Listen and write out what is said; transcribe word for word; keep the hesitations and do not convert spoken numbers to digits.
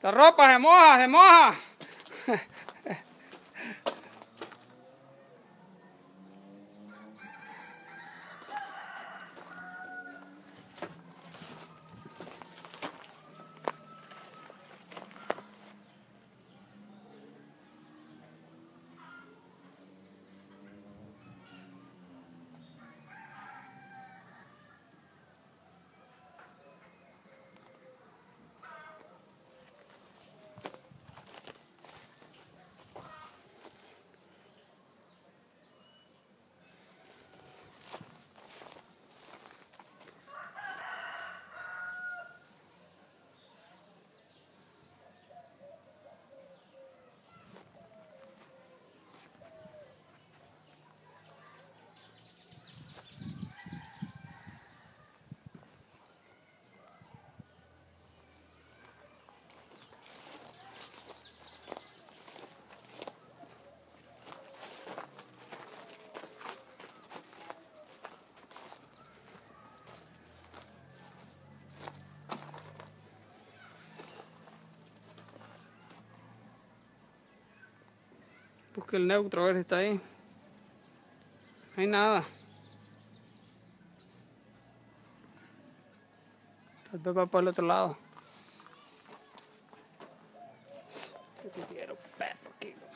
La ropa se moja, se moja. Busque el neutro, a ver si está ahí. No hay nada. Tal vez va por el otro lado. Yo te quiero, perro, aquí.